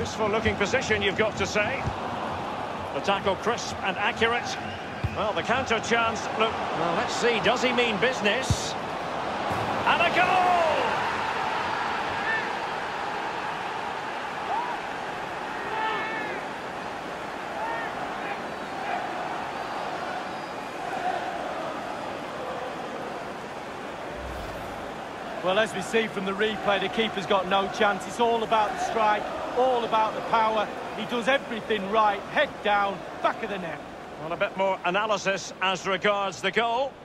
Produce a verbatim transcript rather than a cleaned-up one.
Useful looking position, you've got to say. The tackle crisp and accurate. Well, the counter chance, look, well, let's see, does he mean business? And a goal! Well, as we see from the replay, the keeper's got no chance. It's all about the strike, all about the power. He does everything right, head down, back of the net. Well, a bit more analysis as regards the goal.